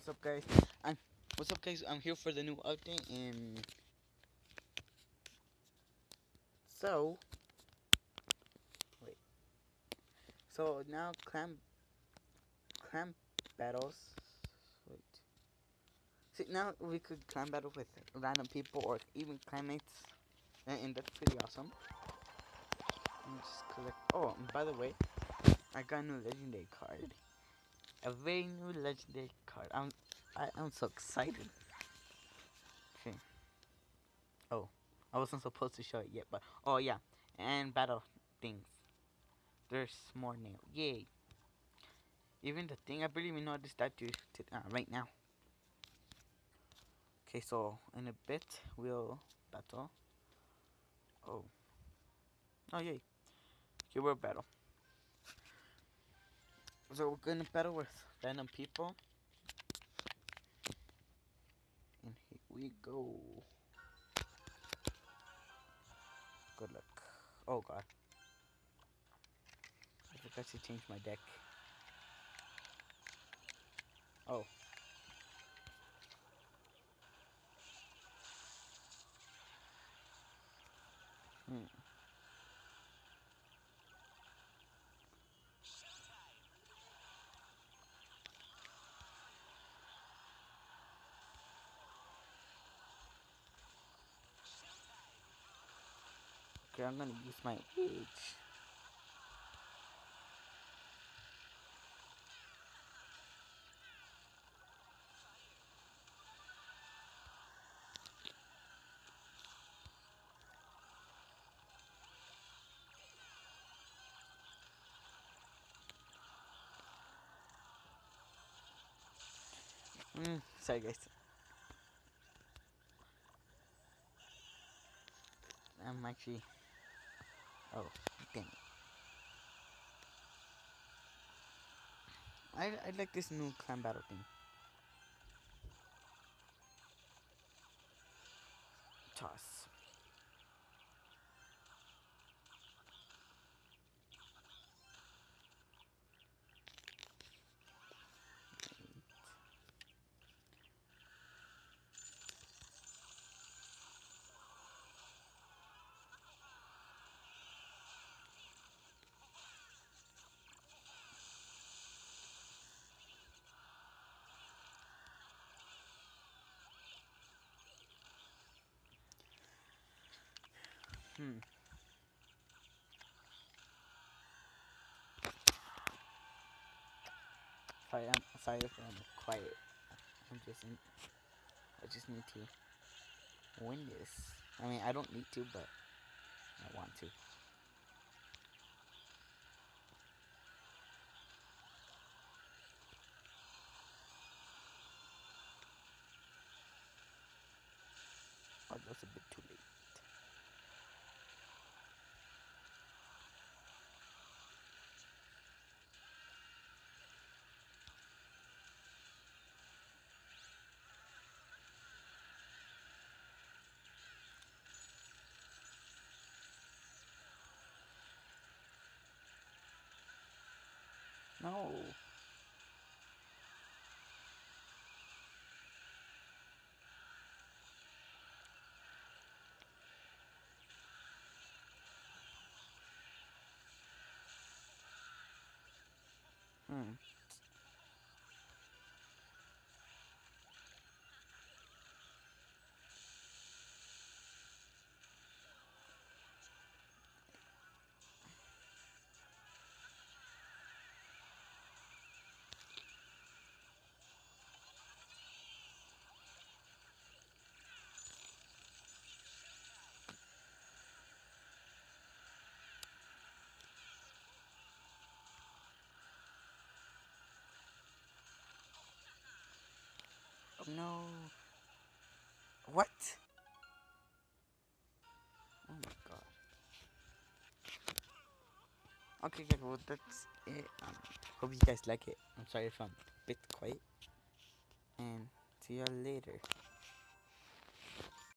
up, guys? I'm What's up, guys? I'm here for the new update, and so wait. So now clan battles. Wait. See, now we could clan battle with random people or even clanmates, and that's pretty awesome. Let me just collect. Oh, and by the way, I got a new legendary card. A very new legendary card. I'm so excited. Okay. Oh, I wasn't supposed to show it yet, but oh yeah, and battle things. There's more now. Yay! Even the thing I barely even noticed that right now. Okay, so in a bit we'll battle. Oh, oh yay! Okay, we'll battle. So we're gonna battle with random people, and here we go. Good luck. Oh god, I forgot to change my deck. Oh. Hmm. Okay, I'm gonna use my age. Sorry guys. I'm actually. Oh, damn it. I like this new clan battle thing. Toss. Hmm. Sorry if I'm quiet. I'm just in, I just need to win this. I mean, I don't need to, but I want to. Oh, that's a bit too late. No. Hmm. Oh, no. What? Oh my god. Okay, okay, well that's it. Hope you guys like it. I'm sorry if I'm a bit quiet. And see you later.